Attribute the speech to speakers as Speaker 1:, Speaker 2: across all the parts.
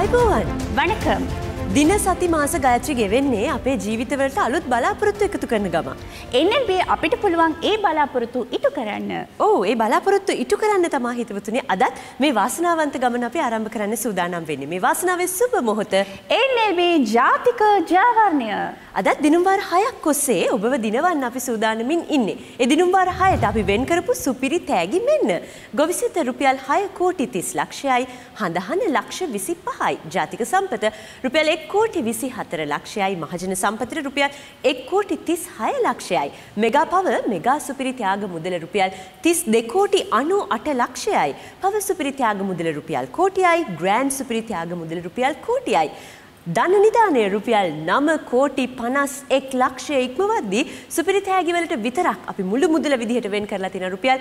Speaker 1: ආයුබෝවන්
Speaker 2: වණකම්
Speaker 1: දින සති මාස ගායත්‍රි ගෙවෙන්නේ අපේ ජීවිතවලට අලුත් බලාපොරොත්තු එකතු කරන ගම.
Speaker 2: NLB අපිට පුළුවන් ඒ බලාපොරොත්තු ඉටු කරන්න.
Speaker 1: ඔව් ඒ බලාපොරොත්තු ඉටු කරන්න තමයි හිතවතුනි අදත් මේ වාසනාවන්ත ගමන අපි ආරම්භ කරන්න සූදානම් වෙන්නේ. මේ වාසනාවේ සුබ මොහොත
Speaker 2: NLB ජාතික ජයවර්ණය.
Speaker 1: අදත් දිනුම් වාර 6ක් ඔස්සේ ඔබව දිනවන්න අපි සූදානමින් ඉන්නේ. ඒ දිනුම් වාර 6ට අපි වෙන් කරපු සුපිරි තෑගි මෙන්න. ගොවිසිත රුපියල් 6 කෝටි 30 ලක්ෂයයි, හඳහන ලක්ෂ 25යි. ජාතික සම්පත රුපියල් 1 කෝටි 24 ලක්ෂයයි, මහජන සම්පතට රුපියල් 1 කෝටි 36 ලක්ෂයයි. මෙගා පව මෙගා සුපිරි ත්‍යාග මුදල රුපියල් 32 කෝටි 98 ලක්ෂයයි. පව සුපිරි ත්‍යාග මුදල රුපියල් කෝටියයි, ග්‍රෑන්ඩ් සුපිරි ත්‍යාග මුදල රුපියල් කෝටියයි. ධන නිධානය රුපියල් 9 කෝටි 51 ලක්ෂය ඉක්මවද්දී සුපිරි තෑගිවලට විතරක් අපි මුළු මුදල විදිහට වෙන් කරලා තියෙන රුපියල්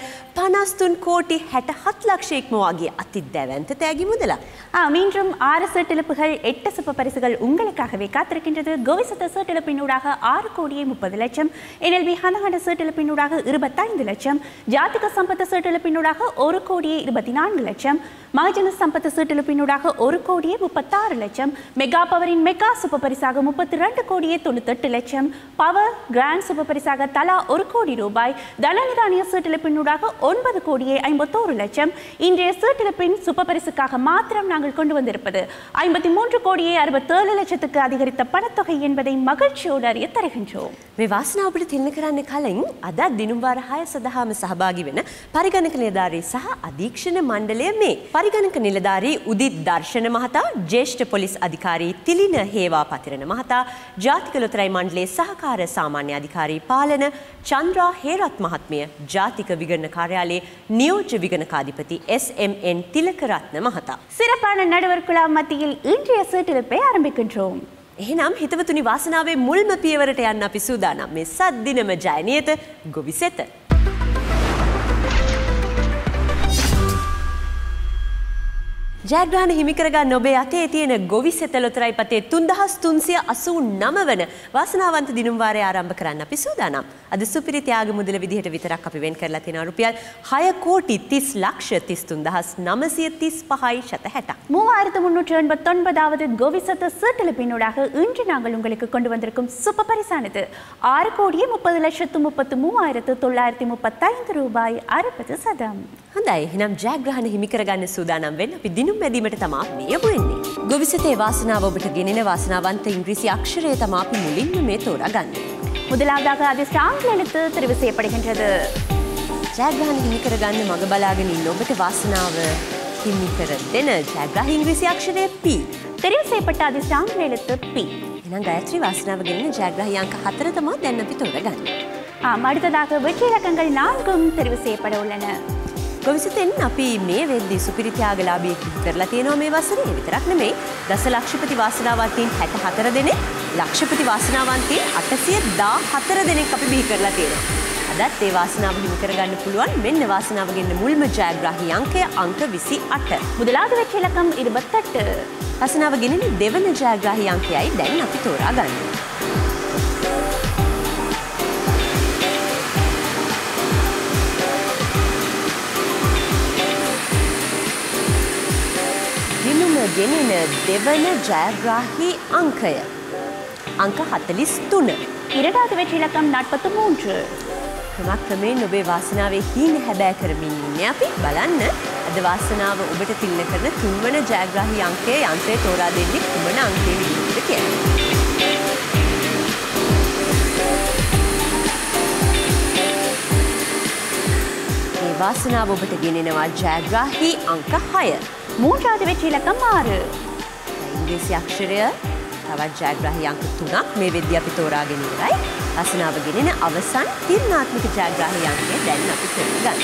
Speaker 1: 53 கோடி 67 லட்சம் இக்மவாகிய அத்திதேவந்த தෑகி முதலா.
Speaker 2: மீண்டும் 6 சீட்டிழப்புகள் 8 சூப்பர் பரிசுகள் உங்களுக்காகவே காத்திருக்கின்றது. கோவிசத்த சீட்டிழப்பினூடாக 6 கோடியே 30 லட்சம், NLB ஹனஹன சீட்டிழப்பினூடாக 25 லட்சம், ஜாதிக சம்பத்த சீட்டிழப்பினூடாக 1 கோடியே 24 லட்சம், மகஜன சம்பத்த சீட்டிழப்பினூடாக 1 கோடியே 36 லட்சம், மெகா பவரின் மெகா சூப்பர் பரிசாக 32 கோடியே 98 லட்சம், பவர் கிராண்ட் சூப்பர் பரிசாக தலா 1 கோடி ரூபாய், தனநிதானிய சீட்டிழப்பினூடாக 9 கோடியே 51 லட்சம். இன்றைய சீட்டிழப்பின் சூப்பர் பரிசுக்காக மாத்திரம் நாங்கள் கொண்டு வந்திருப்பது 53 கோடியே 67 லட்சத்துக்கு அதிகரித்த பணத்தொகை என்பதை மகிழ்ச்சியோடு அறிய தருகின்றோம்.
Speaker 1: මේ වාසනාව අපිට තින්න කරන්න කලින් අද දිනුම් වාර 6 සඳහාම සහභාගී වෙන පරිගණක නිලධාරී සහ අධීක්ෂණ මණ්ඩලය මේ. පරිගණක නිලධාරී උදිත් දර්ශන මහතා, ජ්‍යෙෂ්ඨ පොලිස් අධිකාරී තිලින හේවා පතිරණ මහතා, ජාතික ලොතරැයි මණ්ඩලයේ සහකාර සාමාන්‍ය අධිකාරී පාලන චන්ද්‍රා හේරත් මහත්මිය, ජාතික විගණන කාර්යාලයේ නියෝජ්‍ය විගණකාධිපති SMN තිලකරත්න මහතා.
Speaker 2: சிறப்பான நடுவர் குழாம் மத்தியில் இன்றைய சீட்டிழப்பை ஆரம்பிக்கின்றோம்.
Speaker 1: එහෙනම් හිතවතුනි වාසනාවේ මුල්ම පියවරට යන්න අපි සූදානම්. මේ සත් දිනම ජය නියත ගොවිසෙත. ජයග්‍රහණ හිමි කරගන්න ඔබේ අතේ තියෙන ගොවිසෙත ලොතරැයි පතේ 3389 වන වාසනාවන්ත දිනුම් වාරය ආරම්භ කරන්න අපි සූදානම්. අද සුපිරි ත්‍යාග මුදල විදිහට විතරක් අපි වෙන් කරලා තියෙනවා රුපියල් 6 கோடி 30 லட்சம் 33935යි 60.
Speaker 2: 3389வது கோவிசத்த சீட்டிழப்பினூடாக இன்று நாங்கள் உங்களுக்கு கொண்டு வந்திருக்கும் சூப்பர் பரிசானது 6 கோடியே 30 லட்சத்து 33,935 ரூபாய் 60 சதம்.
Speaker 1: හොඳයි, එහෙනම් ජයග්‍රහණ හිමි කරගන්න සූදානම් වෙන්න අපි දිනුම් බැදීමට තමයි මේ යොමු වෙන්නේ. ගොවිසතේ වාසනාව ඔබට ගෙනෙන වාසනාවන්ත ඉංග්‍රීසි අක්ෂරය තමයි අපි මුලින්ම මේ තෝරාගන්නේ.
Speaker 2: முதலாவதாக அதிர்ஷ்ட ஆங்கில எழுத்து தெரிவு செய்யப்படுகின்றது.
Speaker 1: ජයග්‍රහණ හිමි කරගන්න මග බලාගෙන ඉන්න ඔබට වාසනාව හිමි කර දෙන ජයග්‍රහණ ඉංග්‍රීසි අක්ෂරය P.
Speaker 2: தெரிவு செய்யப்பட்ட அதிர்ஷ்ட ஆங்கில எழுத்து P.
Speaker 1: එහෙනම් ගායත්‍රි වාසනාව ගෙනෙන ජයග්‍රහී අංක 4 තමයි දැන් අපි තෝරාගන්නේ.
Speaker 2: அடுத்ததாக வெற்றி இலக்கங்கள் 4ம் தெரிவு செய்யப்பட உள்ளன.
Speaker 1: ගොවිසතෙන් අපි මේ වෙද්දී සුපිරි ත්‍යාගලාභී කරලා තියෙනවා මේ වසරේ. විතරක් නෙමෙයි, දස ලක්ෂපති වාසනාවන්තයින් 64 දෙනෙක්, ලක්ෂපති වාසනාවන්තයින් 814 දෙනෙක් අපි බිහි කරලා තියෙනවා. අදත් ඒ වාසනාව හිමි කරගන්න පුළුවන්. මෙන්න වාසනාව ගෙන්න මුල්ම ජයග්‍රාහී අංකය අංක 28.
Speaker 2: முதலாவது வெற்றி இலக்கம் 28.
Speaker 1: වාසනාව ගෙනෙන දෙවන ජයග්‍රාහී අංකයයි දැන් අපි තෝරාගන්නේ. ගෙනෙන දෙවන ජයග්‍රාහී අංකය අංක 43.
Speaker 2: இரண்டாவது வெற்றி இலக்கம் 43.
Speaker 1: ක්‍රමයෙන් ඔබේ වාසනාවේ හීන හැබෑ කරමින් ඉන්නේ අපි. බලන්න අද වාසනාව ඔබට තින්න කරන තුන්වන ජයග්‍රාහී අංකයේ යන්ත්‍රය තෝරා දෙන්නේ කුමන අංකයේ විදිහටද කියලා. මේ වාසනාව ඔබට ගෙනෙනවා ජයග්‍රාහී අංක 6.
Speaker 2: மூன்றாவது வெற்றி இலக்கம் 6.
Speaker 1: ඉංග්‍රීසි අක්ෂරය තවත් ජයග්‍රාහී අංක 3ක් මේ වෙද්දී අපි තෝරාගෙන ඉවරයි. වාසනාව ගෙනෙන අවසන් තීරණාත්මක ජයග්‍රාහී අංකය දැන් අපි තෝරගන්න.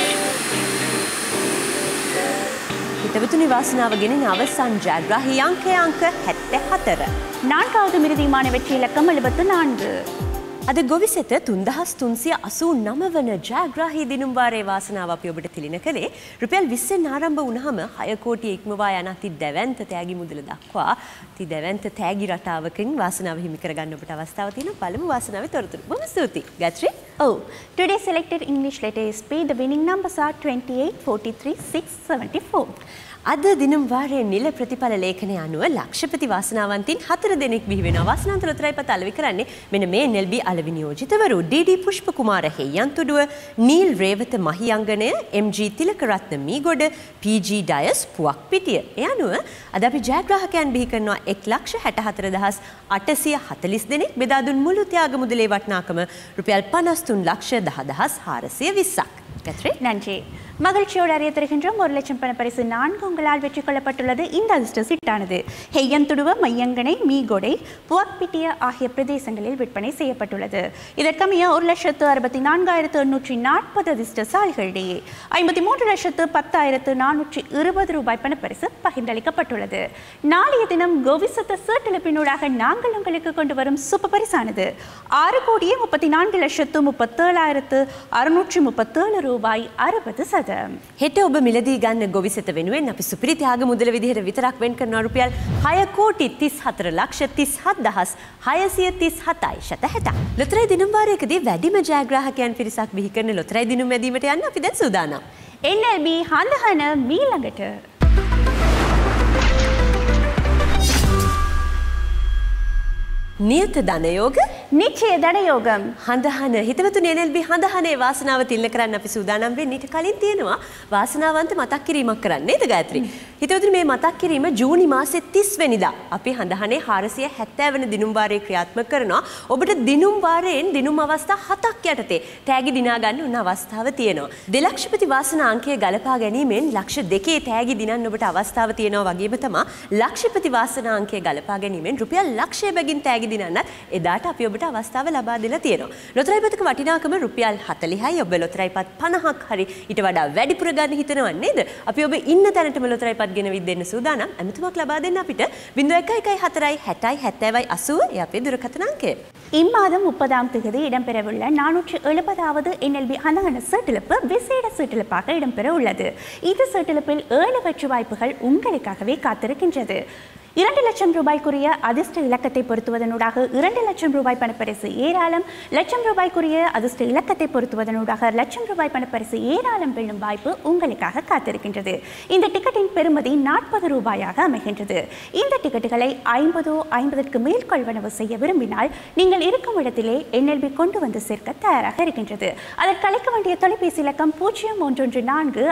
Speaker 1: හිතවතුනි වාසනාව ගෙනෙන අවසන් ජයග්‍රාහී අංකය අංක 74.
Speaker 2: நான்காவது மிருதிமான வெற்றி இலக்கம் 74.
Speaker 1: අද ගොවිසෙත 3389 වන ජයග්‍රාහී දිනුම් වාරයේ වාසනාව අපි ඔබට තිලින කළේ රුපියල් 20න් ආරම්භ වුණාම 6 කෝටි ඉක්මවා යන අති දැවැන්ත තෑගි මුදල දක්වා අති දැවැන්ත තෑගි රටාවකින් වාසනාව හිමි කරගන්න ඔබට අවස්ථාව තියෙනවා. පළමු වාසනාවේ තොරතුරු. බොහොම ස්තුතියි. ගාත්‍රි.
Speaker 2: Oh, today's selected English letter is P. The winning numbers are 28, 43, 6, 74.
Speaker 1: අද දිනම් වාරයේ නිල ප්‍රතිඵල ලේඛනය අනුව ලක්ෂපති වාසනාවන්තින් 4 දෙනෙක් බිහි වෙනවා. වාසනාවන්ත ලොතරැයිපත් අලෙවි කරන්නේ මෙන්න මේ NLB අලෙවි නියෝජිතවරු D D. Pushpa Kumara Heyanthuduwa, Neil Revatha Mahiyangana, M G. Thilakaratne Meegoda, P G. Dias Puwakpitiya. ඒ අනුව අද අපි ජයග්‍රාහකයන් බිහි කරනවා 1,64,840 දෙනෙක්. බෙදා දුන් මුළු ත්‍යාග මුදලේ වටිනාකම රුපියල් 53,10,420ක්.
Speaker 2: நன்றி. மகிழ்ச்சியோடு அறிய தருகின்றோம் 1 லட்சம் பண பரிசு 4 உங்களால் வெற்றி கொள்ளப்பட்டுள்ளது. இந்த அதிர்ஷ்ட சீட்டானது ஹெய்யந்துடுவ, மையங்கனை, மீகொடை, புவக்பிட்டிய ஆகிய பிரதேசங்களில் விற்பனை செய்யப்பட்டுள்ளது. இதற்கமைய 1,64,840 அதிர்ஷ்டசாலிகளிடையே 53,10,420 ரூபாய் பணப்பரிசு பகிர்ந்தளிக்கப்பட்டுள்ளது. நாளைய தினம் கோவிசத்த சீட்டெழுப்பினூடாக நாங்கள் உங்களுக்கு கொண்டு வரும் சூப்பர் பரிசானது 6,34,37,637 ரூபாய் 60%.
Speaker 1: හෙට ඔබ මිලදී ගන්න ගොවිසෙත වෙනුවෙන් අපි සුපිරි ත්‍යාග මුදල විදිහට විතරක් වෙන් කරනවා රුපියල් 6,34,37,637යි. ලොතරැයි දිනම් වාරයකදී වැඩිම ජයග්‍රාහකයන් පිරිසක් බිහි කරන ලොතරැයි දිනුම් වැදීමට යන්න අපි දැන් සූදානම්.
Speaker 2: NLB හඳහන මීළඟට
Speaker 1: නියත ධනයෝග
Speaker 2: නිශ්චය ධනයෝගම්
Speaker 1: හඳහන හිතවතුනි NLB හඳහනේ වාසනාව තිල්න කරන්න අපි සූදානම් වෙන්නේ. ඊට කලින් තියෙනවා වාසනාවන්ත මතක් කිරීමක් කරන්න නේද ගායත්‍රි? හිතවතුනි මේ මතක් කිරීම ජූනි මාසේ 30 වෙනිදා අපි හඳහනේ 470 වෙනි දිනුම් වාරයේ ක්‍රියාත්මක කරනවා. ඔබට දිනුම් වාරයෙන් දිනුම් අවස්ථා 7ක් යටතේ තෑගි දිනා ගන්න උන අවස්ථාව තියෙනවා. දෙලක්ෂපති වාසනා අංකය ගලපා ගැනීමෙන් ලක්ෂ 2 තෑගි දිනන්න ඔබට අවස්ථාව තියෙනවා වගේම තමයි ලක්ෂපති වාසනා අංකය ගලපා ගැනීමෙන් රුපියල් ලක්ෂය බැගින් තෑගි දිනන්නත් එදාට අපි ඔබට අවස්ථාව ලබා දෙලා තියෙනවා. ලොතරැයිපතක වටිනාකම රුපියල් 40යි. ඔබ ලොතරැයිපත් 50ක් හරි ඊට වඩා වැඩිපුර ගන්න හිතනවා නේද? අපි ඔබ ඉන්න තැනටම ලොතරැයිපත් ගෙනවිත් දෙන්න සූදානම්. ඇමතුමක් ලබා දෙන්න අපිට 0114 60 70 80 ඒ අපේ දුරකථන අංකය.
Speaker 2: இம்மாதம் 30ஆம் தேதி இடம்பெறவுள்ள 470வது NLB ஹந்தகன சீட்டிழப்பு விசேட சீட்டிழப்பாக இடம்பெற உள்ளது. இந்த சீட்டிழப்பில் 7 வெற்றி வாய்ப்புகள் உங்களுக்காகவே காத்திருக்கின்றது. 2 லட்சம் ரூபாய்க்குரிய அதிர்ஷ்ட இலக்கத்தை பொருத்துவதனூடாக 2 லட்சம் ரூபாய் பணப்பரிசு ஏராளம், லட்சம் ரூபாய்க்குரிய அதிர்ஷ்ட இலக்கத்தை பொருத்துவதனூடாக லட்சம் ரூபாய் பணப்பரிசு ஏராளம் வெல்லும் வாய்ப்பு உங்களுக்காக காத்திருக்கின்றது. இந்த டிக்கெட்டின் பெறுமதி 40 ரூபாயாக அமைகின்றது. இந்த டிக்கெட்டுகளை 50க்கு மேல் கொள்வனவு செய்ய விரும்பினால் நீங்கள் இருக்கும் இடத்திலே NLB கொண்டு வந்து சேர்க்க தயாராக இருக்கின்றது. அதற்கு அழைக்க வேண்டிய தொலைபேசி இலக்கம் 0114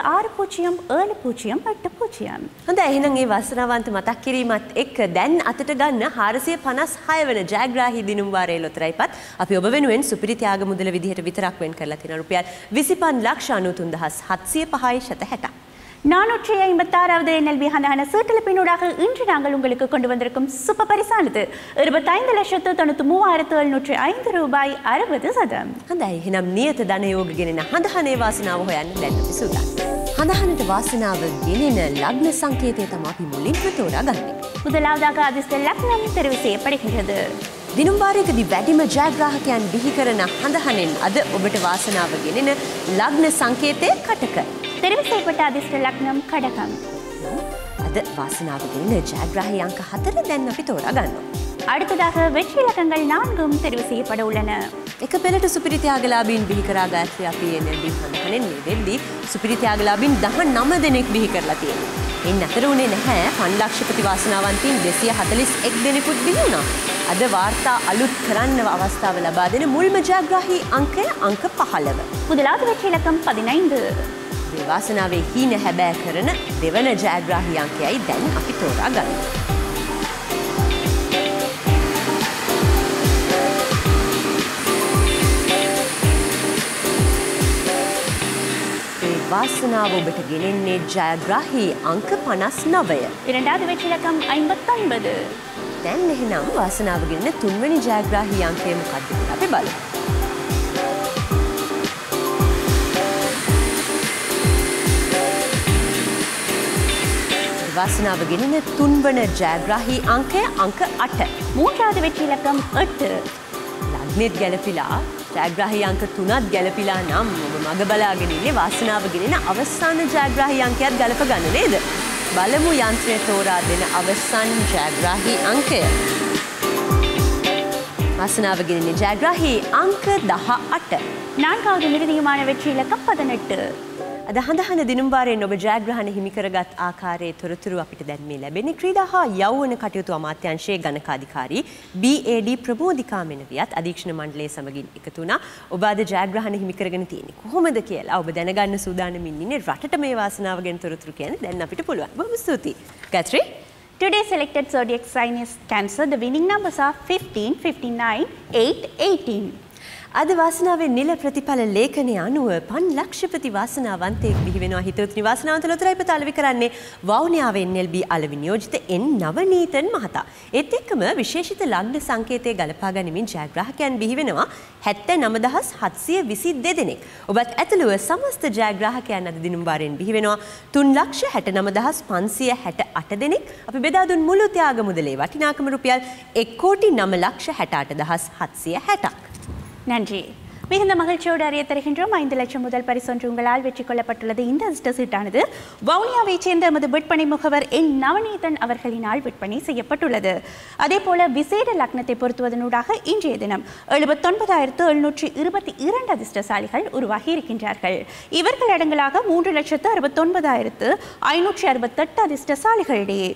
Speaker 2: 607080.
Speaker 1: හොඳයි එහෙනම් මේ වාසනාවන්ත මතක් කිරීමත් එක්ක දැන් අතට ගන්න 456 වෙනි ජයග්‍රාහී දිනුම් වාරයේ ලොතරැයිපත් අපි ඔබ වෙනුවෙන් සුපිරි ත්‍යාග මුදල විදිහට විතරක් වෙන් කරලා තියෙනවා රුපියල් 25,93,760.
Speaker 2: 456வது NLB ஹந்தகன சீட்டிழப்பினூடாக இன்று நாங்கள் உங்களுக்கு கொண்டு வந்திருக்கும் சூப்பர் பரிசானது 25,93,705 ரூபாய் 60%.
Speaker 1: හොඳයි එහෙනම් නියත ධනයෝග ගෙනෙන හඳහනේ වාසනාව හොයන්න දැන් අපි සූදානම්. හඳහනට වාසනාව ගෙනෙන ලග්න සංකේතය තමයි අපි මුලින්ම තෝරාගන්නේ.
Speaker 2: முதலாவதாக அதிர்ஷ்ட லக்னம் தெரிவு செய்யப்படுகின்றது.
Speaker 1: දිනුම් වාරයකදී වැඩිම ජයග්‍රාහකයන් බිහි කරන හඳහනෙන් අද ඔබට වාසනාව ගෙනෙන ලග්න සංකේතය කටක.
Speaker 2: தெரிவு செய்யப்பட்ட அதிர்ஷ்ட லக்னம் கடகம்.
Speaker 1: අද වාසනාව ගෙනෙන ජයග්‍රාහී අංක 4 දැන් අපි තෝරාගන්නවා.
Speaker 2: அடுத்ததாக வெற்றி இலக்கங்கள் 4ம் தெரிவு செய்யப்பட உள்ளன.
Speaker 1: එක පෙළට සුපිරි ත්‍යාගලාභීන් බිහි කරා ගාත්‍රි අපි NLB හඳහනෙන් මේ වෙද්දී සුපිරි ත්‍යාගලාභීන් 19 දෙනෙක් බිහි කරලා තියෙනවා. එන්න අතර උනේ නැහැ පන්ලක්ෂපති වාසනාවන්තින් 241 දෙනෙකුත් බිහි වුණා. අද වාර්තා අලුත් කරන්න අවස්ථාව ලබා දෙන මුල්ම ජයග්‍රාහී අංකය අංක 15.
Speaker 2: முதலாவது வெற்றி இலக்கம் 15.
Speaker 1: මේ වාසනාවේ හීන හැබෑ කරන දෙවන ජයග්‍රාහී අංකයයි දැන් අපි තෝරාගන්නේ. වාසනාව ඔබට ගෙනෙන්නේ ජයග්‍රාහී අංක 59.
Speaker 2: இரண்டாவது வெற்றி இலக்கம் 59.
Speaker 1: දැන් එහෙනම් වාසනාව ගෙනෙන තුන්වෙනි ජයග්‍රාහී අංකය මොකක්ද කියලා අපි බලමු. වාසනාව ගෙනෙන තුන්වන ජයග්‍රාහී අංකය අංක 8.
Speaker 2: மூன்றாவது வெற்றி இலக்கம் 8.
Speaker 1: ලග්නෙත් ගැලපිලා ජයග්‍රාහී අංක 3ත් ගැලපිලා නම් ඔබ මග බලාගෙන ඉන්නේ වාසනාව ගෙනෙන අවසාන ජයග්‍රාහී අංකයත් ගලප ගන්න නේද? බලමු යන්ත්‍රය තෝරා දෙන අවසාන ජයග්‍රාහී අංකය. වාසනාව ගෙනෙන ජයග්‍රාහී අංක 18.
Speaker 2: நான்காவது நிர்ணயமான வெற்றி இலக்கம் 18.
Speaker 1: අද හඳහන දිනුම් වාරයෙන් ඔබ ජයග්‍රහණ හිමි කරගත් ආකාරයේ තොරතුරු අපිට දැන් මේ ලැබෙන්නේ ක්‍රීඩා හා යෞවන කටයුතු අමාත්‍යාංශයේ ගණකාධිකාරී BAD ප්‍රමෝදිකා මෙනවියත් අධීක්ෂණ මණ්ඩලයේ සමගින් එකතු වුණා. ඔබ අද ජයග්‍රහණ හිමි කරගෙන තියෙන්නේ කොහොමද කියලා ඔබ දැනගන්න සූදානමින් ඉන්නේ. රටට මේ වාසනාව ගැන තොරතුරු කියන්නේ දැන් අපිට පුළුවන්. බොහොම ස්තුතියි. ගාත්‍රි.
Speaker 2: Today's selected zodiac sign is Cancer. The winning numbers are 15, 59, 8, 18.
Speaker 1: අද වාසනාවේ නිල ප්‍රතිඵල ලේඛනය අනුව පන් ලක්ෂපති වාසනාවන්තයෙක් බිහි වෙනවා. හිතවතුනි වාසනාවන්ත ලොතරැයි පතාලවි කරන්නේ වවුනියාවේ NLB අලෙවි නියෝජිත N නවනීතන් මහතා. ඒත් එක්කම විශේෂිත ලග්න සංකේතය ගලපා ගනිමින් ජයග්‍රාහකයන් බිහි වෙනවා 79722 දෙනෙක්. ඔබත් ඇතුළුව සමස්ත ජයග්‍රාහකයන් අද දිනුම් වාරයෙන් බිහි වෙනවා 3,69,568 දෙනෙක්. අපි බෙදා දුන් මුළු ත්‍යාග මුදලේ වටිනාකම රුපියල් 1,09,68,760ක්.
Speaker 2: நன்றி. மிகுந்த மகிழ்ச்சியோடு அறிய தருகின்றோம் 5 லட்சம் முதல் பரிசொன்று உங்களால் வெற்றி கொள்ளப்பட்டுள்ளது. இந்த அதிர்ஷ்ட சீட்டானது வவுனியாவைச் சேர்ந்த எமது விற்பனை முகவர் என் நவநீதன் அவர்களினால் விற்பனை செய்யப்பட்டுள்ளது. அதே போல விசேட லக்னத்தை பொருத்துவதனூடாக இன்றைய தினம் 79,722 அதிர்ஷ்டசாலிகள் உருவாகி இருக்கின்றார்கள். இவர்கள் அடங்கலாக 3,69,568 அதிர்ஷ்டசாலிகளிடையே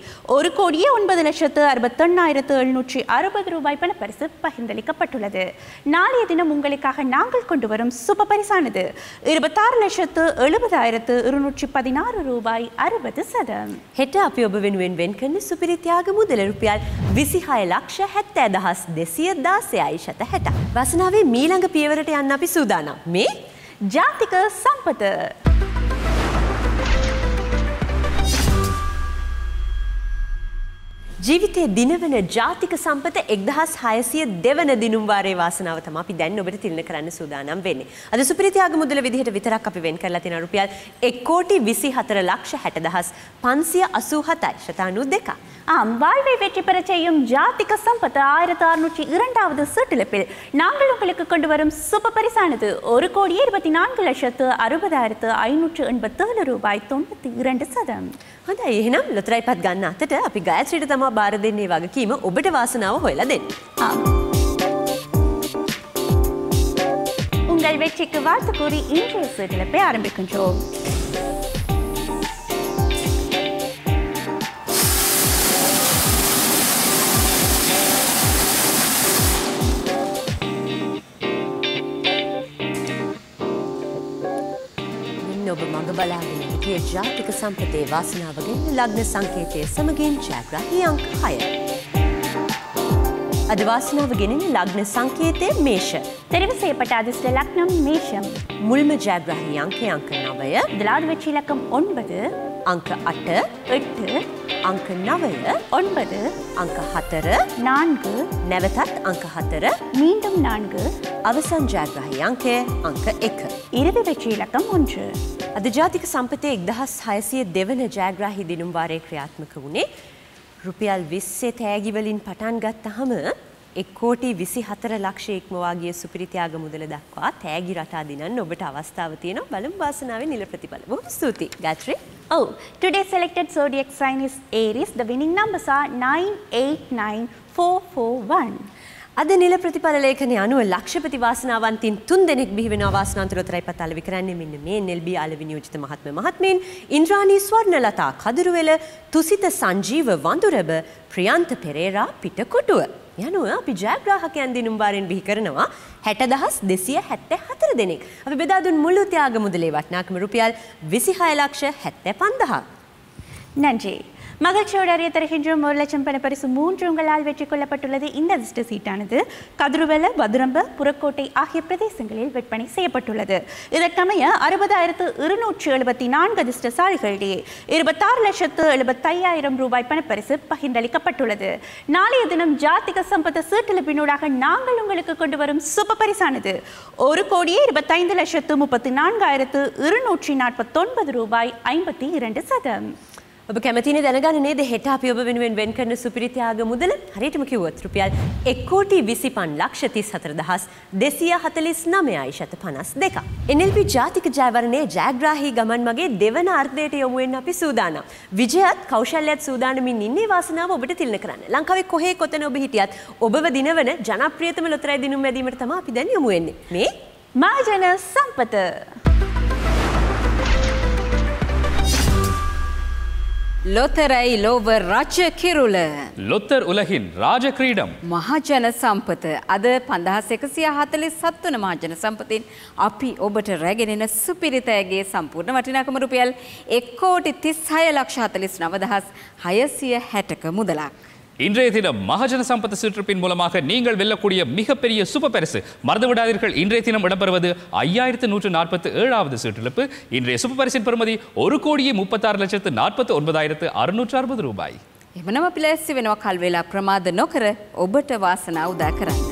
Speaker 2: 1,09,68,760 ரூபாய் பணப்பரிசு பகிர்ந்தளிக்கப்பட்டுள்ளது. நாளைய தினம் உங்களுக்காக நாங்கள் கொண்டு வரும் சுப பரிசானது 26,70,216 ரூபாய் 60%.
Speaker 1: හෙට අපි ඔබ වෙනුවෙන් වෙන් කරන සුපිරි ත්‍යාග මුදල රුපියල් 26,70,216.60. වාසනාවේ මීළඟ පියවරට යන්න අපි සූදානම්. මේ
Speaker 2: ජාතික සම්පත.
Speaker 1: ජීවිතයේ දිනවන ජාතික සම්පත 1602 වන දිනුම් වාරයේ වාසනාව තමයි අපි දැන් ඔබට තිලන කරන්න සූදානම් වෙන්නේ. අද සුපිරි ත්‍යාග මුදල විදිහට විතරක් අපි වෙන් කරලා තියෙන රුපියල් 1,24,60,587.92.
Speaker 2: ஆம், வாழ்வை வெற்றி பெற செய்யும் ஜாதிக சம்பத் 1602வது சீட்டிழப்பில் நாங்கள் உங்களுக்கு கொண்டு வரும் சுப பரிசானது 1,24,60,587 ரூபாய் 92%.
Speaker 1: හොඳයි එහෙනම් ලොතරැයිපත් ගන්න අතට අපි ගායත්‍රීට තමයි බාර දෙන්නේ වගකීම ඔබට වාසනාව හොයලා දෙන්න.
Speaker 2: உங்கள் வெற்றிக்கு வாழ்த்து கூறி இன்றைய சீட்டிழப்பை ஆரம்பிக்கின்றோம்.
Speaker 1: ඔබ මඟ බලාගෙන සිටිය ජාතික සම්පතේ වාසනාව ගෙන ලග්න සංකේතයේ සමගින් ජයග්‍රාහී අංක 6. අද වාසනාව ගෙනෙන ලග්න සංකේතය මේෂ.
Speaker 2: தெரிவு செய்யப்பட்ட அதிர்ஷ்ட லக்னம் மேஷம்.
Speaker 1: මුල්ම ජයග්‍රාහී අංකය අංක 9.
Speaker 2: முதலாவது வெற்றி இலக்கம் 9,
Speaker 1: අංක 8,
Speaker 2: 8,
Speaker 1: අංක 9,
Speaker 2: 9,
Speaker 1: අංක 4,
Speaker 2: 4,
Speaker 1: නැවතත් අංක 4,
Speaker 2: மீண்டும் 4,
Speaker 1: අවසන් ජයග්‍රාහී අංකය අංක 1.
Speaker 2: இறுதி வெற்றி இலக்கம் 1.
Speaker 1: අද ජාතික සම්පතේ 1602 වන ජයග්‍රාහී දිනුම් වාරයේ ක්‍රියාත්මක වුණේ රුපියල් 20 තෑගි වලින් පටන් ගත්තාම 1,24,00,000 ඉක්මවා ගිය සුපිරි ත්‍යාග මුදල දක්වා තෑගි රටා දිනන්න ඔබට අවස්ථාව තියෙනවා. බලමු වාසනාවේ නිල ප්‍රතිඵල. බොහොම ස්තුතියි. ගාත්‍රි.
Speaker 2: Oh, today's selected zodiac sign is Aries. The winning numbers are 9,8,9,441.
Speaker 1: අද නිල ප්‍රතිඵල ලේඛනය අනුව ලක්ෂපති වාසනාවන්තින් 3 දෙනෙක් බිහි වෙනවා. වාසනාන්ත ලොතරැයි පතාලවි කරන්නේ මෙන්න මේ NLB අලෙවි නියෝජිත මහත්මීන් ඉන්ද්‍රාණී ස්වර්ණලතා කදුරුවෙල, තුසිත සංජීව වඳුරබ, ප්‍රියන්ත පෙරේරා පිටකොටුව. යනුව අපි ජයග්‍රාහකයන් දිනුම් වාරයෙන් බිහි කරනවා 60,274 දෙනෙක්. අපි බෙදා දුන් මුළු ත්‍යාග මුදලේ වටිනාකම රුපියල් 26,75,000.
Speaker 2: நன்றி. மகிழ்ச்சியோடு அறிய தருகின்றோம் 1 லட்சம் பணப்பரிசு 3 உங்களால் வெற்றி கொள்ளப்பட்டுள்ளது. இந்த அதிர்ஷ்ட சீட்டானது கதிர்வெல, பதுரம்ப, புறக்கோட்டை ஆகிய பிரதேசங்களில் விற்பனை செய்யப்பட்டுள்ளது. இதற்கமைய 60,274 அதிர்ஷ்டசாலிகளிடையே 26,75,000 ரூபாய் பணப்பரிசு பகிர்ந்தளிக்கப்பட்டுள்ளது. நாளைய தினம் ஜாதிக சம்பத் சீட்டிழப்பினூடாக நாங்கள் உங்களுக்கு கொண்டு வரும் சுப பரிசானது 1,25,34,249 ரூபாய் 52%.
Speaker 1: ඔබ කැමතිනේ දැනගන්න නේද හෙට අපි ඔබ වෙනුවෙන් වෙන් කරන සුපිරි ත්‍යාග මුදල? හරියටම කිව්වොත් රුපියල් 1,25,34,249.52. NLB ජාතික ජයවරණයේ ජයග්‍රාහී ගමන් මගේ දෙවන අර්ධයට යොමු වෙන්න අපි සූදානම්. විජයත් කෞශල්‍යත් සූදානමින් ඉන්නේ වාසනාව ඔබට තිලන කරන්න. ලංකාවේ කොහේ කොතන ඔබ හිටියත් ඔබව දිනවන ජනප්‍රියතම ලොතරැයි දිනුම් වැදීමට තමයි අපි දැන් යොමු වෙන්නේ. මේ
Speaker 2: මහජන සම්පත.
Speaker 3: ලොතරැයි ලෝව රජ කිරුල.
Speaker 4: ලොත්තර් උලහින් රාජ ක්‍රීඩම්.
Speaker 3: මහජන සම්පත අද 5147 වන මහජන සම්පතින් අපි ඔබට රැගෙනෙන සුපිරිතෑගේ සම්පූර්ණ වටිනාකම රුපියල් 1,36,49,660ක முதலாக்.
Speaker 4: இன்றைய தினம் மகஜன சம்பத் சுற்றுப்பின் மூலமாக நீங்கள் வெல்லக்கூடிய மிகப்பெரிய சூப்பர் பரிசு மறந்து விடாதீர்கள். இன்றைய தினம் இடம்பெறுவது 5147வது சுற்றிழப்பு. இன்றைய சூப்பர் பரிசின் பெறுமதி 1,36,49,660 ரூபாய்.
Speaker 3: එමනම අපි ලෑස්ති වෙනවා කල් වේලා ප්‍රමාද නොකර ඔබට වාසනාව උදා කරන්න.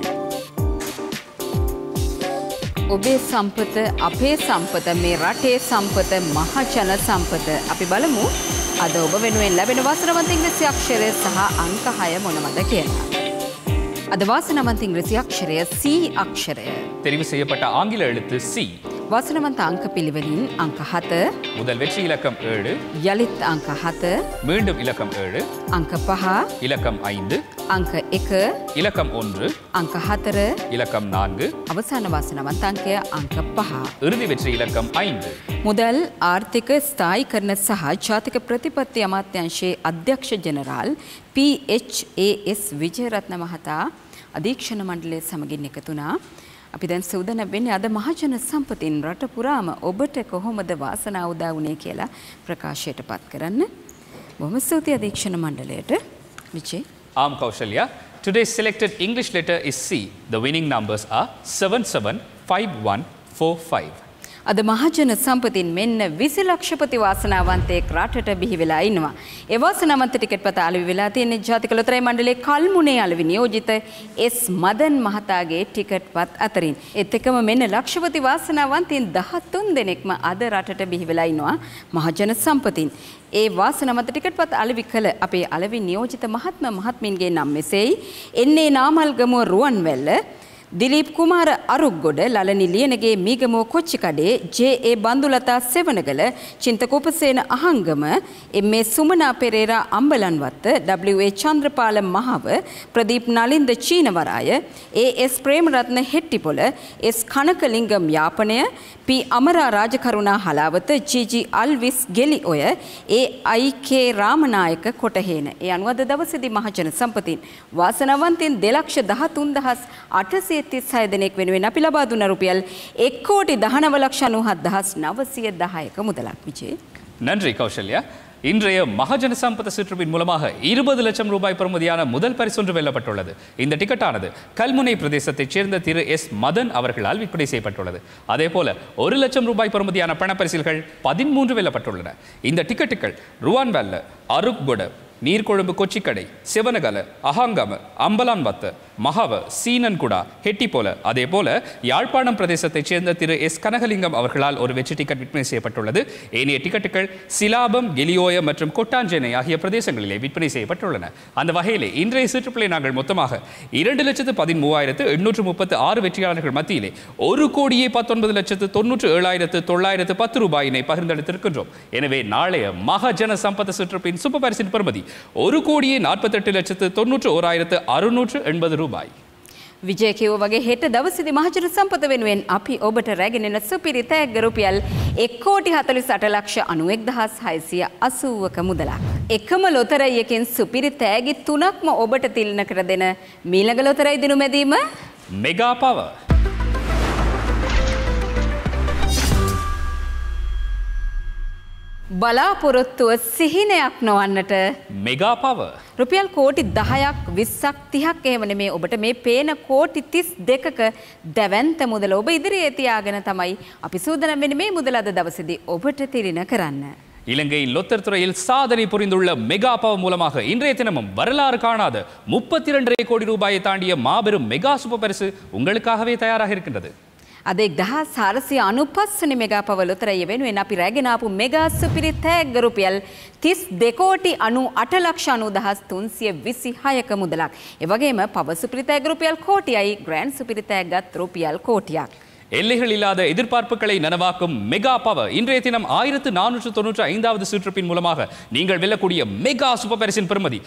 Speaker 3: ඔබේ සම්පත අපේ සම්පත මේ රටේ සම්පත මහජන සම්පත අපි බලමු. අද ඔබ වෙනුවෙන් ලැබෙන වාසනාවන්ත ඉංග්‍රීසි අක්ෂරය සහ අංක 6 මොනවද කියලා. අද වාසනාවන්ත ඉංග්‍රීසි අක්ෂරය C අක්ෂරය.
Speaker 4: தெரிவு செய்யப்பட்ட ஆங்கில எழுத்து C.
Speaker 3: වාසනාවන්ත අංක පිළිවෙලින් අංක 7.
Speaker 4: முதல் வெற்றி இலக்கம் 7.
Speaker 3: යලිත් අංක 7.
Speaker 4: மீண்டும் இலக்கம் 7.
Speaker 3: අංක 5.
Speaker 4: இலக்கம் 5.
Speaker 3: අංක 1.
Speaker 4: இலக்கம் 1.
Speaker 3: අංක 4.
Speaker 4: இலக்கம் 4.
Speaker 3: අවසාන වාසනාවන්ත අංකය අංක 5.
Speaker 4: இறுதி வெற்றி இலக்கம் 5.
Speaker 3: මුදල් ආර්ථික ස්ථායීකරණ සහ ජාතික ප්‍රතිපත්ති අමාත්‍යාංශයේ අධ්‍යක්ෂ ජනරාල් PHAS විජයරත්න මහතා අධීක්ෂණ මණ්ඩලය සමගින් එකතු වුණා. අපි දැන් සූදානම් වෙන්නේ අද මහජන සම්පතින් රට පුරාම ඔබට කොහොමද වාසනාව උදා වුණේ කියලා ප්‍රකාශයට පත් කරන්න. බොහොම ස්තුතියි අධීක්ෂණ මණ්ඩලයට. විජේ.
Speaker 4: ஆம் Kausalya. Today's selected English letter is C. The winning numbers are 775145.
Speaker 3: අද මහජන සම්පතින් මෙන්න 20 ලක්ෂපති වාසනාවන්තයෙක් රටට බිහි වෙලා ඉන්නවා. ඒ වාසනාවන්ත ටිකට් පත අලෙවි වෙලා තියෙන්නේ ජාතික ලොතරැයි මණ්ඩලයේ කල්මුනේ අලෙවි නියෝජිත S මදන් මහතාගේ ටිකට් පත් අතරින්. ඒත් එක්කම මෙන්න ලක්ෂපති වාසනාවන්තයින් 13 දෙනෙක්ම අද රටට බිහි වෙලා ඉන්නවා මහජන සම්පතින්. ඒ වාසනාවන්ත ටිකට් පත අලෙවි කළ අපේ අලෙවි නියෝජිත මහත්ම මහත්මින්ගේ නම් මෙසේයි. එන්නේ නාමල්ගමුව රුවන්වැල්ල දිලීප් කුමාර අරුග්ගොඩ ලලනි ලියනගේ මීගමුව කොච්චිකඩේ ජේ.ඒ. බන්දුලතා සෙවණගල චින්තකෝපසේන අහංගම එම්.ඒ. සුමනා පෙරේරා අම්බලන්වත්ත W.ඒ. Chandrapala Mahawa Pradeep Nalinda Chinawaraya A S. Premaratne Hettipola S Kanagalingam Yapanaya P Amara Rajakaruna Halawatha G G. Alwis Geli Oya A I K. Ramanayake කොටහේන. ඒ අනුව අද දවසේදී මහජන සම්පතින් වාසනාවන්තයින් 2,13,836 දෙනෙක් වෙනුවෙන් අපි ලබා දුන්න රුපියල් 1,19,97,910ක මුදලක්. විජේ.
Speaker 4: நன்றி கௌசல்யா. இன்றைய மகஜன சம்பத் சுற்றுப்பின் மூலமாக 20 லட்சம் ரூபாய் பெறுமதியான முதல் பரிசொன்று வெல்லப்பட்டுள்ளது. இந்த டிக்கெட்டானது கல்முனை பிரதேசத்தைச் சேர்ந்த திரு S மதன் அவர்களால் விற்பனை செய்யப்பட்டுள்ளது. அதேபோல 1 லட்சம் ரூபாய் பெறுமதியான பணப்பரிசில்கள் 13 வெல்லப்பட்டுள்ளன. இந்த டிக்கெட்டுகள் ருவான்வெல்ல, அருக்பொட, நீர்கொழும்பு கொச்சிக்கடை, சிவனகல, அஹாங்கம, அம்பலான்வத்த, மகவ, சீனன்குடா, ஹெட்டிபோல அதேபோல யாழ்ப்பாணம் பிரதேசத்தைச் சேர்ந்த திரு S கனகலிங்கம் அவர்களால் ஒரு வெற்றி டிக்கெட் விற்பனை செய்யப்பட்டுள்ளது. ஏனைய டிக்கெட்டுகள் சிலாபம், கெலியோய மற்றும் கொட்டாஞ்சேனை ஆகிய பிரதேசங்களிலே விற்பனை செய்யப்பட்டுள்ளன. அந்த வகையிலே இன்றைய சுற்றுப்பிலே நாங்கள் மொத்தமாக 2,13,836 வெற்றியாளர்கள் மத்தியிலே 1,19,97,910 ரூபாயினை பகிர்ந்தளித்திருக்கின்றோம். எனவே நாளைய மகஜன சம்பத் சுற்றுப்பின் சூப்பர் பரிசின் பெறுமதி 1,48,91,680 ரூபாய்.
Speaker 3: විජය කිව්ව වගේ හෙට දවසේදී මහජන සම්පත වෙනුවෙන් අපි ඔබට රැගෙනෙන සුපිරි තෑග්ග රුපියල් 1,48,91,680ක මුදලක්. එකම ලොතරැයියකින් සුපිරි තෑගි 3ක්ම ඔබට තිලන කර දෙන මීළඟ ලොතරැයි දිනුමැදීම
Speaker 4: மெகா பவர்.
Speaker 3: බලාපොරොත්තුව සිහිනයක් නොවන්නට
Speaker 4: மெகா பவர்.
Speaker 3: රුපියල් කෝටි 10ක් 20ක් 30ක් එහෙම නෙමේ ඔබට මේ පේන කෝටි 32ක දැවැන්ත මුදල ඔබ ඉදිරියේ තියාගෙන තමයි අපි සූදානම් වෙන්නේ මේ මුදල අද දවසේදී ඔබට තිරින කරන්න.
Speaker 4: இலங்கையின் லொத்தர் துறையில் சாதனை புரிந்துள்ள மெகா பவர் மூலமாக இன்றைய தினமும் வரலாறு காணாத 32 கோடி ரூபாயை தாண்டிய மாபெரும் மெகா சூப்பர் பரிசு உங்களுக்காகவே தயாராக இருக்கின்றது.
Speaker 3: අද 1495 මෙගා පව ලොතරැයිය වෙනුවෙන් අපි රැගෙන ආපු මෙගා සුපිරි තෑග්ග රුපියල් 32,98,326ක මුදලක්. ඒ වගේම පව සුපිරි තෑග්ග රුපියල් කෝටියයි ග්‍රෑන්ඩ් සුපිරි තෑග්ගත් රුපියල් කෝටියක්.
Speaker 4: எல்லைகள் இல்லாத எதிர்பார்ப்புகளை நனவாக்கும் மெகா பவர் இன்றைய தினம் 1495வது சுற்றுப்பின் மூலமாக நீங்கள் வெல்லக்கூடிய மெகா சூப்பர் பரிசின் பெறுமதி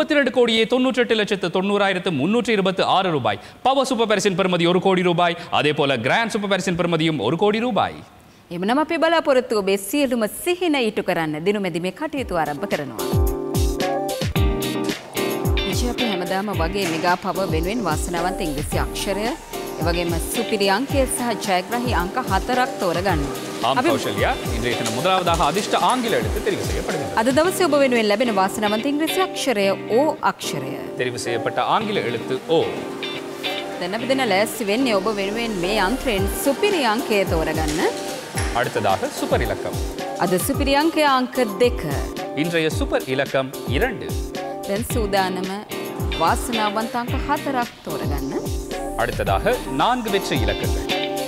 Speaker 4: 32,98,90,326 ரூபாய். பவர் சூப்பர் பரிசின் பெறுமதி 1 கோடி ரூபாய். அதே போல கிராண்ட் சூப்பர் பரிசின் பெறுமதியும் 1 கோடி ரூபாய்.
Speaker 3: එමනම් අපි බලාපොරොත්තු ඔබේ සියලුම සිහින ඉටු කරන්න දිනුමැදි මේ කටයුතු ආරම්භ කරනවා. විජය අපි හැමදාම වගේ මෙගා පව වෙනුවෙන් වාසනාවන්ත ඉංග්‍රීසි අක්ෂරය එවැගේම සුපිරි අංකය සහ ජයග්‍රහී අංක 4ක් තෝරගන්නවා.
Speaker 4: கௌசல்யா இன்றைய தினம் முதலாவதாக அதிர்ஷ்ட ஆங்கில எழுத்து தெரிவு செய்யப்படுகிறது.
Speaker 3: අද දවසේ ඔබ වෙනුවෙන් ලැබෙන වාසනාවන්ත ඉංග්‍රීසි අක්ෂරය O අක්ෂරය.
Speaker 4: தெரிவு செய்யப்பட்ட ஆங்கில எழுத்து O.
Speaker 3: දැන් අපි දෙන ලෑස්ති වෙන්නේ ඔබ වෙනුවෙන් මේ අන්ත්‍රයෙන් සුපිරි අංකය තෝරගන්න.
Speaker 4: அடுத்ததாக சூப்பர் இலக்கம்.
Speaker 3: අද සුපිරි අංකය අංක 2.
Speaker 4: இன்றைய சூப்பர் இலக்கம் 2.
Speaker 3: දැන් සූදානම වාසනාවන්ත අංක 4ක් තෝරගන්න.
Speaker 4: அடுத்ததாக 4 வெற்றி இலக்கங்கள்.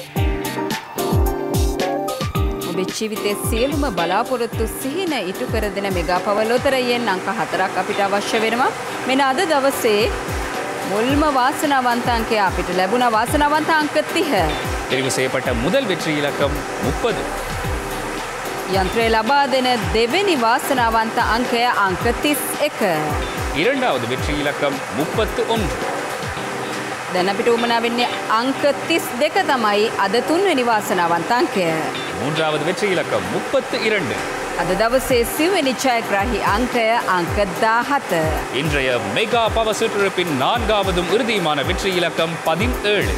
Speaker 3: ඔබේ ජීවිතයේ සියලුම බලාපොරොත්තු සිහින ඉටු කර දෙන මෙගා පව ලොතරැයියෙන් අංක 4ක් අපිට අවශ්‍ය වෙනවා. මෙන්න අද දවසේ මුල්ම වාසනාවන්ත අංකය අපිට ලැබුණා වාසනාවන්ත අංක 30.
Speaker 4: தெரிவு செய்யப்பட்ட முதல் வெற்றி இலக்கம் 30.
Speaker 3: යන්ත්‍රය ලබා දෙන දෙවෙනි වාසනාවන්ත අංකය අංක 31.
Speaker 4: இரண்டாவது வெற்றி இலக்கம் 31.
Speaker 3: දැන් අපිට උමනා වෙන්නේ අංක 32 තමයි අද තුන්වෙනි වාසනාවන්ත අංකය.
Speaker 4: மூன்றாவது வெற்றி இலக்கம் 32.
Speaker 3: අද දවසේ සිව්වෙනි ජයග්‍රාහී අංකය අංක 17.
Speaker 4: இன்றைய மெகா பவர் சுற்றுப்பின் 4வதும் இறுதியுமான வெற்றி இலக்கம் 17.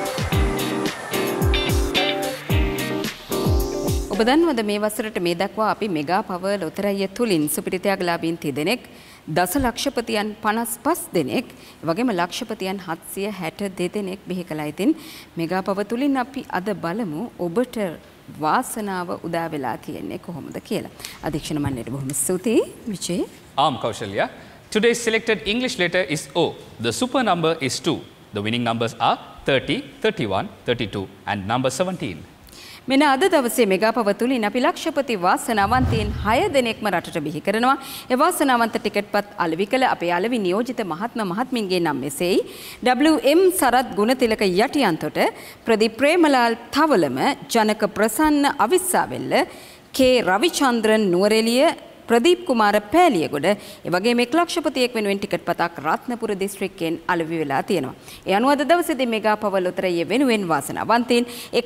Speaker 3: ඔබ දන්නවද මේ වසරට මේ දක්වා අපි මෙගා පවර් ලොතරැයිය තුලින් සුපිරි ත්‍යාගලාභීන් 30 දෙනෙක් දසලක්ෂපතියන් 55 දෙනෙක් වගේම ලක්ෂපතියන් 762 දෙනෙක් බිහි කළා. ඉතින් මෙගා පවර් තුලින් අපි අද බලමු ඔබට වාසනාව උදා වෙලා තියෙන්නේ කොහොමද කියලා. අධීක්ෂණ මණ්ඩලයට බොහොම ස්තුතියි Vije.
Speaker 4: Am Kaushalya. Today's selected English letter is O. The super number is 2. The winning numbers are 30, 31, 32 and number 17.
Speaker 3: මෙන්න අද දවසේ මෙගා පව තුලින් අපි ලක්ෂපති වාසනාවන්තයන් 6 දෙනෙක්ම රටට බිහි කරනවා. ඒ වාසනාවන්ත ටිකට්පත් අලෙවි කළ අපේ අලෙවි නියෝජිත මහත්ම මහත්මින්ගේ නම් මෙසේයි. WM සරත් ගුණතිලක යටියන්තොට ප්‍රදීප් ප්‍රේමලාල් තවලම ජනක ප්‍රසන්න අවිස්සාවෙල්ල K රවිචන්ද්‍රන් නුවරඑළිය ප්‍රදීප් කුමාර පෑලියගොඩ ඒ වගේම එක් ලක්ෂපතියෙක් වෙනුවෙන් ටිකට් පතක් රත්නපුර දිස්ත්‍රික්කයෙන් අලෙවි වෙලා තියෙනවා. ඒ අනුව අද දවසේදී මෙගා පව ලොතරැයිය වෙනුවෙන් වාසනාවන්තයින්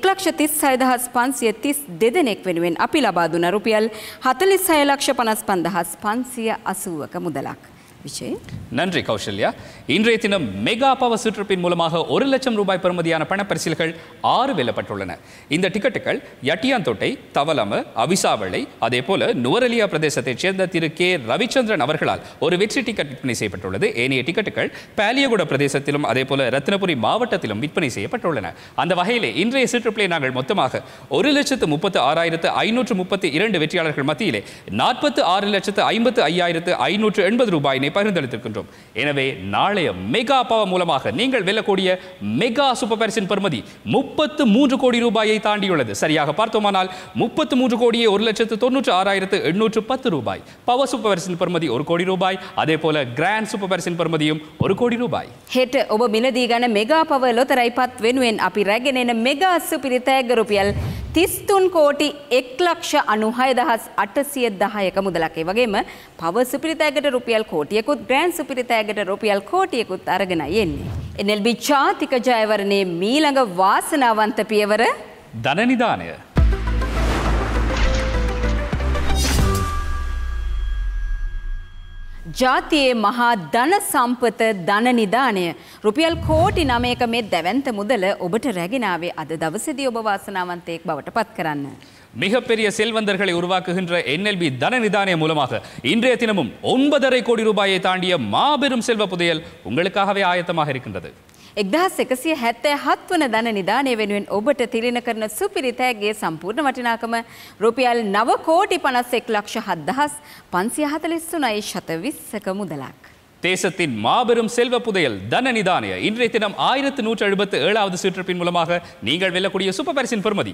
Speaker 3: 1,36,532 දෙනෙක් වෙනුවෙන් අපි ලබා දුන රුපියල් 46,55,580ක මුදලක්. விஜய்
Speaker 4: நன்றி கௌசல்யா. இன்றைய தினம் மெகா பவர் சுற்றுப்பின் மூலமாக 1 லட்சம் ரூபாய் பெறுமதியான பணப்பரிசில்கள் 6 வெல்லப்பட்டுள்ளன. இந்த டிக்கெட்டுகள் யட்டியாந்தோட்டை, தவலம, அவிசாவளை அதே போல நுவரெலியா பிரதேசத்தைச் சேர்ந்த திரு கே ரவிச்சந்திரன் அவர்களால் ஒரு வெற்றி டிக்கெட் விற்பனை செய்யப்பட்டுள்ளது. ஏனைய டிக்கெட்டுகள் பாலியகுட பிரதேசத்திலும் அதே போல ரத்னபுரி மாவட்டத்திலும் விற்பனை செய்யப்பட்டுள்ளன. அந்த வகையிலே இன்றைய சுற்றுப்பிலே நாங்கள் மொத்தமாக 1,36,532 வெற்றியாளர்கள் மத்தியிலே 46,55,580 ரூபாயினை பகிர்ந்தளித்திருக்கின்றோம். எனவே நாளைய மெகா பவர் மூலமாக நீங்கள் வெல்லக்கூடிய மெகா சூப்பர் பரிசின் பெறுமதி 33 கோடி ரூபாயை தாண்டியுள்ளது. சரியாக பார்த்தோமானால் 33 கோடியே 1,96,810 ரூபாய். பவர் சூப்பர் பரிசின் பெறுமதி 1 கோடி ரூபாய். அதே போல கிராண்ட் சூப்பர் பரிசின் பெறுமதியும் 1 கோடி ரூபாய்.
Speaker 3: හෙට ඔබ මිලදී ගන්න මෙගා පවර් ලොතරැයිපත් වෙනුවෙන් අපි රැගෙන එන මෙගා සුපිරි තෑග්ග රුපියල් 33 කෝටි 1,96,810ක මුදලක්. ඒ වගේම පවර් සුපිරි තෑග්ගට රුපියල් කෝටියකුත් ග්‍රෑන්ඩ් සුපිරි තෑග්ගට රුපියල් කෝටියකුත් අරගෙන යන්නේ. NLB ජාතික ජයවරණයේ මීළඟ වාසනාවන්ත පියවර
Speaker 4: ධනනිදානය.
Speaker 3: ජාතියේ මහා ධන සම්පත ධන නිධානය රුපියල් කෝටි 9ක මේ දැවැන්ත මුදල ඔබට රැගෙන ආවේ අද දවසේදී ඔබ වාසනාවන්තයෙක් බවට පත් කරන්න.
Speaker 4: மிகப்பெரிய செல்வந்தர்களை உருவாக்குகின்ற NLB தன நிதானிய மூலமாக இன்றைய தினமும் 9.5 கோடி ரூபாயை தாண்டிய மாபெரும் செல்வ புதையல் உங்களுக்காகவே ஆயத்தமாக இருக்கின்றது.
Speaker 3: 1177 වන ධන නිධානය වෙනුවෙන් ඔබට තිරින කරන සුපිරි තෑග්ගේ සම්පූර්ණ වටිනාකම රුපියල් 9,51,07,543,120ක මුදලක්.
Speaker 4: தேசத்தின் மாபெரும் செல்வ புதையல் தன நிதானிய இன்றைய தினம் 1177வது சுற்றுப்பின் மூலமாக நீங்கள் வெல்லக்கூடிய சூப்பர் பரிசின் பெறுமதி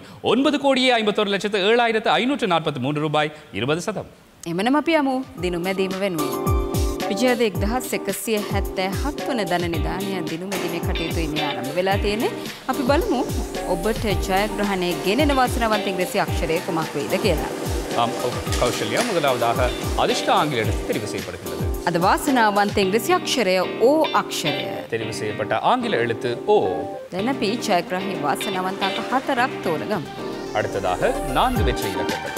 Speaker 4: 9,51,07,543 ரூபாய் 20%.
Speaker 3: එමනම් අපි යමු දිනුමැදීම වෙනුවෙන්. විජයද 1177 වන ධන නිධානය දිනුමැදීමේ කටයුතු ඉන්නේ ආරම්භ වෙලා තියෙන්නේ. අපි බලමු ඔබට ජයග්‍රහණය ගෙනෙන වාසනාවන්ත ඉංග්‍රීසි අක්ෂරය කුමක් වෙයිද කියලා.
Speaker 4: கௌசல்யா முதலாவதாக அதிர்ஷ்ட ஆங்கில எழுத்து தெரிவு செய்யப்படுகிறது.
Speaker 3: අද වාසනාවන්ත ඉංග්‍රීසි අක්ෂරය O අක්ෂරය.
Speaker 4: தெரிவு செய்யப்பட்ட ஆங்கில எழுத்து O.
Speaker 3: දැන් අපි ජයග්‍රහී වාසනාවන්ත අංක 4ක් තෝරගමු.
Speaker 4: அடுத்ததாக 4 வெற்றி இலக்கங்கள்.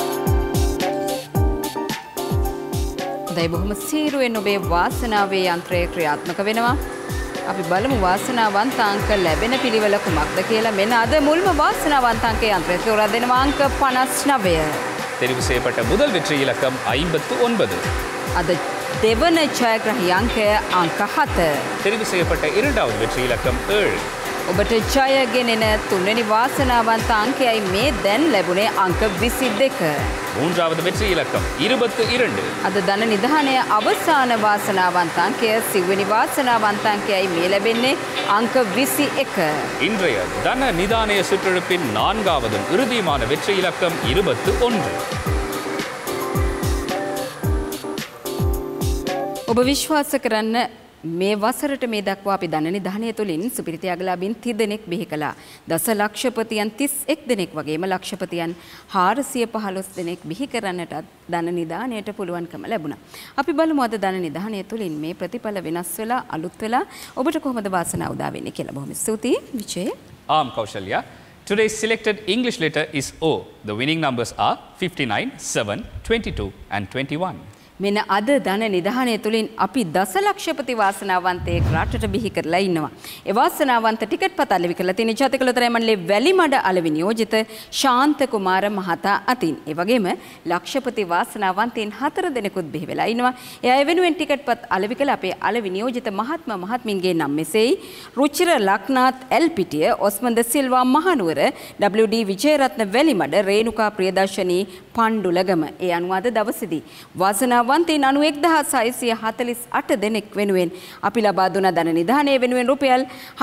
Speaker 3: බොහොම සීරුවෙන් ඔබේ වාසනාවේ යන්ත්‍රය ක්‍රියාත්මක වෙනවා. අපි බලමු වාසනාවන්ත අංක ලැබෙන පිළිවෙල කුමක්ද කියලා. මෙන්න අද මුල්ම වාසනාවන්ත අංක යන්ත්‍රය තෝරා දෙනවා අංක 59.
Speaker 4: தெரிவு செய்யப்பட்ட முதல் வெற்றி இலக்கம் 59.
Speaker 3: අද දෙවන ජයග්‍රහී අංකය අංක 7.
Speaker 4: தெரிவு செய்யப்பட்ட இரண்டாவது வெற்றி இலக்கம் 7.
Speaker 3: ඔබට ජය ගෙනෙන තුන්වෙනි වාසනාවන්ත අංකයයි මේ දැන් ලැබුණේ අංක 22.
Speaker 4: மூன்றாவது வெற்றி இலக்கம் 22.
Speaker 3: අද ධන නිධානයේ අවසාන වාසනාවන්ත අංකය සිව්වෙනි වාසනාවන්ත අංකයයි මේ ලැබෙන්නේ අංක 21.
Speaker 4: இன்றைய தன நிதானய சுற்றெழுப்பின் 4வது இறுதியான வெற்றி இலக்கம் 21.
Speaker 3: ඔබ විශ්වාස කරන්න මේ වසරට මේ දක්වා අපි ධන නිධානය තුළින් සුපිරි ත්‍යාගලාභීන් 30 දෙනෙක් බිහි කළා. දසලක්ෂපතියන් 31 දෙනෙක් වගේම ලක්ෂපතියන් 415 දෙනෙක් බිහි කරන්නටත් ධන නිධානයට පුළුවන්කම ලැබුණා. අපි බලමු අද ධන නිධානය තුළින් මේ ප්‍රතිඵල වෙනස් වෙලා අලුත් වෙලා ඔබට කොහොමද වාසනාව උදා වෙන්නේ කියලා. බොහොම ස්තුතියි Vije.
Speaker 4: Am Kaushalya. Today's selected English letter is O. The winning numbers are 59, 7, 22 and 21.
Speaker 3: මෙන්න අද ධන නිධානය තුළින් අපි දසලක්ෂපති වාසනාවන්තයෙක් රටට බිහි කරලා ඉන්නවා. ඒ වාසනාවන්ත ටිකට් පත අලෙවි කරලා තියෙන ජාතික ලොතරැයි මණ්ඩලයේ වැලිමඩ අලෙවි නියෝජිත ශාන්ත කුමාර මහතා අතින්. ඒ වගේම ලක්ෂපති වාසනාවන්තයින් 4 දෙනෙකුත් බිහි වෙලා ඉන්නවා. ඒ අය වෙනුවෙන් ටිකට් පත් අලෙවි කළ අපේ අලෙවි නියෝජිත මහත්මයා මහත්මින්ගේ නම් මෙසේයි. රුචිර ලක්නාත් එල්පිටිය, ඔස්මන්ද සිල්වා මහනුවර, WD විජේරත්න වැලිමඩ, රේණුකා ප්‍රියදර්ශනී පණ්ඩුලගම. ඒ අනුව අද දවසේදී වාසනාව වන්තයින් 91,648 දෙනෙක් වෙනුවෙන් අපි ලබා දුන ධන නිධානය වෙනුවෙන් රුපියල්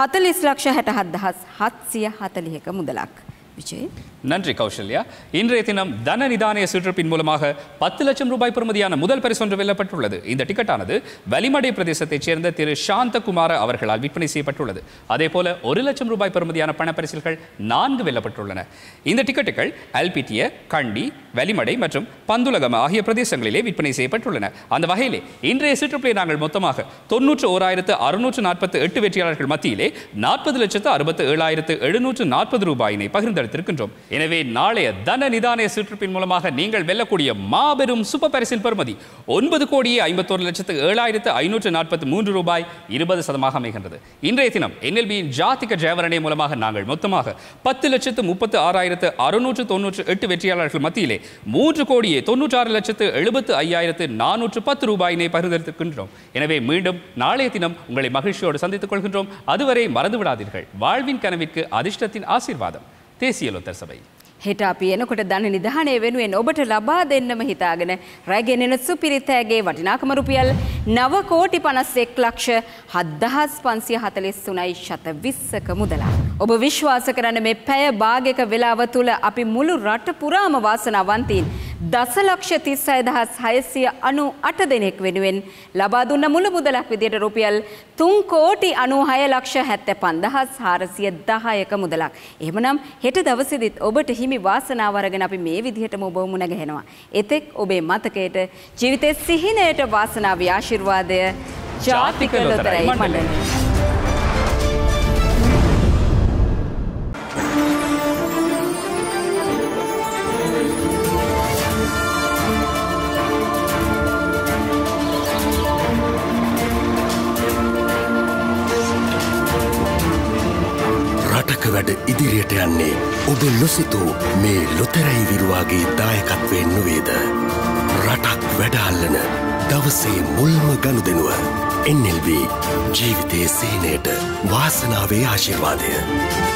Speaker 3: 40,67,740ක මුදලක්. விஜய்.
Speaker 4: நன்றி கௌசல்யா. இன்றைய தினம் தன நிதானய சுற்றுப்பின் மூலமாக 10 லட்சம் ரூபாய் பெறுமதியான முதல் பரிசு ஒன்று வெல்லப்பட்டுள்ளது. இந்த டிக்கெட்டானது வலிமடை பிரதேசத்தைச் சேர்ந்த திரு சாந்தகுமார அவர்களால் விற்பனை செய்யப்பட்டுள்ளது. அதேபோல 1 லட்சம் ரூபாய் பெறுமதியான பணப்பரிசுகள் 4 வெல்லப்பட்டுள்ளன. இந்த டிக்கெட்டுகள் அல்பிட்டிய, கண்டி, வலிமடை மற்றும் பந்துலகம் ஆகிய பிரதேசங்களிலே விற்பனை செய்யப்பட்டுள்ளன. அந்த வகையிலே இன்றைய சுற்றுப்பிலே நாங்கள் மொத்தமாக 91,648 வெற்றியாளர்கள் மத்தியிலே 40,67,740 ரூபாயினை பகிர்ந்தளித்திருக்கின்றோம். எனவே நாளைய தன நிதானய சுற்றுப்பின் மூலமாக நீங்கள் வெல்லக்கூடிய மாபெரும் சூப்பர் பரிசின் பெறுமதி 9,51,07,543 ரூபாய் 20% அமைகின்றது. இன்றைய தினம் NLBயின் ஜாதிக ஜெயவரணை மூலமாக நாங்கள் மொத்தமாக 10,36,698 வெற்றியாளர்கள் மத்தியிலே 3,96,75,410 ரூபாயினை பகிர்ந்தளித்திருக்கின்றோம். எனவே மீண்டும் நாளைய தினம் உங்களை மகிழ்ச்சியோடு சந்தித்துக் கொள்கின்றோம். அதுவரை மறந்து விடாதீர்கள், வாழ்வின் கனவிற்கு அதிர்ஷ்டத்தின் ஆசீர்வாதம். தேசிய லோத்தர் சபை.
Speaker 3: හෙට අපි එනකොට ධන නිධානය වෙනුවෙන් ඔබට ලබා දෙන්නම හිතාගෙන රැගෙනෙන සුපිරි තෑගේ වටිනාකම රුපියල් 9,51,07,543.120ක මුදලක්. ඔබ විශ්වාස කරන මේ පැය භාගයක වේලාව තුල අපි මුළු රට පුරාම වාසනාවන්තයින් 10,36,698 දෙනෙක් වෙනුවෙන් ලබා දුන්න මුළු මුදලක් විදියට රුපියල් 3,96,75,410ක මුදලක්. එහෙමනම් හෙට දවසේදීත් ඔබට හිමි වාසනාව අරගෙන අපි මේ විදිහටම ඔබව මුණ ගැහෙනවා. එතෙක් ඔබේ මතකයට ජීවිතයේ සිහිනයට වාසනාවේ ආශිර්වාදය ජාතික ලොතරැයි මණ්ඩලය.
Speaker 5: රටක වැඩ ඉදිරියට යන්නේ ඔබ නොසිතූ මේ ලොතරැයි විරුවාගේ දායකත්වයෙන් නොවේද? රටක් වැඩ අල්ලන දවසේ මුල්ම ගනුදෙනුව NLB ජීවිතයේ සිහිනයට වාසනාවේ ආශිර්වාදය.